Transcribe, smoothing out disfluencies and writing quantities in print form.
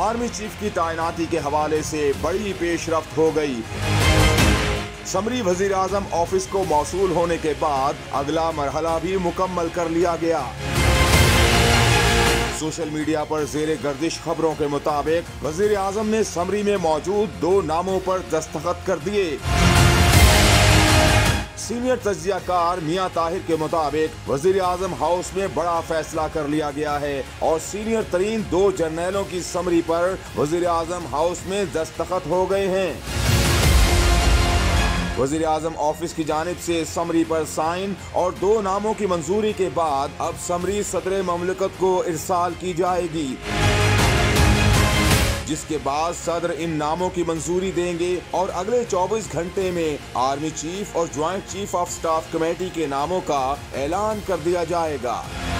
Army chief की तैनाती के हवाले से बड़ी पेशरफ्त हो गई। समरी वजीर आजम ऑफिस को मौसूल होने के बाद अगला मरहला भी मुकम्मल कर लिया गया। सोशल मीडिया पर ज़ेरे गर्दिश खबरों के मुताबिक वजीर आजम ने समरी में मौजूद 2 नामों पर दस्तखत कर दिए। सीनियर तज्जियाकार मियां ताहिर के मुताबिक वजीर आजम हाउस में बड़ा फैसला कर लिया गया है और सीनियर तरीन 2 जर्नैलों की समरी पर वजीर आजम हाउस में दस्तखत हो गए हैं। वजीर आजम ऑफिस की जानिब से समरी पर साइन और 2 नामों की मंजूरी के बाद अब समरी सदर ममलकत को इरसाल की जाएगी, जिसके बाद सदर इन नामों की मंजूरी देंगे और अगले 24 घंटे में आर्मी चीफ और joint chief of staff committee के नामों का ऐलान कर दिया जाएगा।